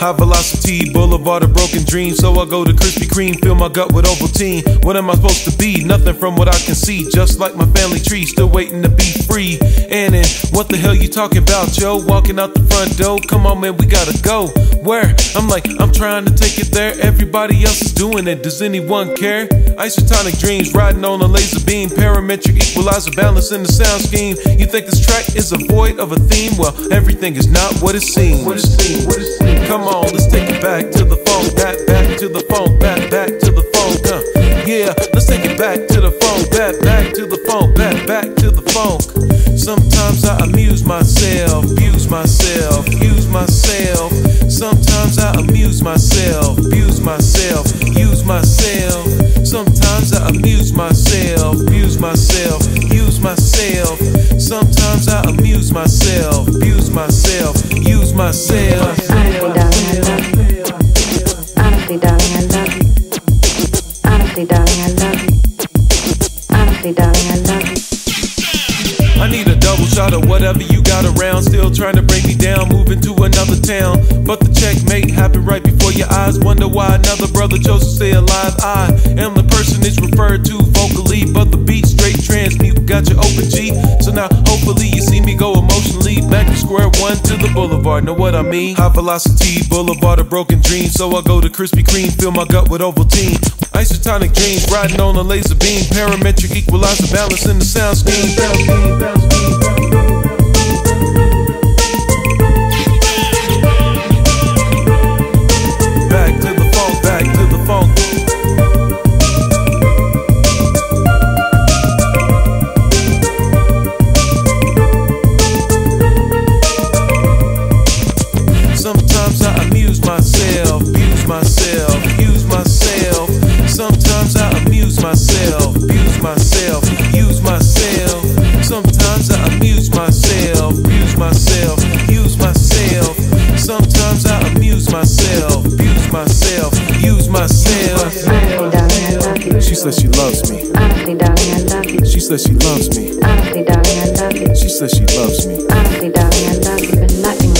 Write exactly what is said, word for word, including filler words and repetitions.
High velocity, boulevard of broken dreams. So I go to Krispy Kreme, fill my gut with Ovaltine. What am I supposed to be? Nothing from what I can see. Just like my family tree, still waiting to be free. And then, what the hell you talking about, yo? Walking out the front door, come on man, we gotta go. Where? I'm like, I'm trying to take it there. Everybody else is doing it, does anyone care? Isotonic dreams, riding on a laser beam. Parametric equalizer, balance in the sound scheme. You think this track is a void of a theme? Well, everything is not what it seems. What it seems, what it seems. Come on, let's take it back to the phone, back, back to the phone, back, back to the phone, uh, yeah, let's take it back to the phone, back, back to the phone, back, back to the phone. Sometimes I amuse myself, abuse myself, use myself. Sometimes I amuse myself, abuse myself, use myself. Sometimes I amuse myself, abuse myself, use myself. Sometimes I amuse myself, abuse myself, use myself. Honestly, darling, I love you. Honestly, darling, I love you. Honestly, darling, I love you. I need a double shot of whatever you got around. Still trying to break me down, moving to another town. But the checkmate happened right before your eyes. Wonder why another brother chose to stay alive. I am the person it's referred to vocally, but the beat straight transmute got you open G. So now hopefully you see me go emotionally back to square one to the boulevard. Know what I mean? High velocity, boulevard of broken dreams. So I go to Krispy Kreme, fill my gut with Ovaltine. Isotonic dreams, riding on a laser beam. Parametric equalizer, balance in the sound scheme. Back to the funk, back to the funk. Sometimes I amuse myself, abuse myself, use myself. Sometimes I amuse myself, abuse myself, use myself. Sometimes I amuse myself, abuse myself, use myself. Sometimes I amuse myself, abuse myself, use myself. Honestly, darling, I love you. She says she loves me. Honestly, darling, I love you. She says she loves me. Honestly, darling, I love you. She says she loves me. Honestly, darling, I love you. Been nothing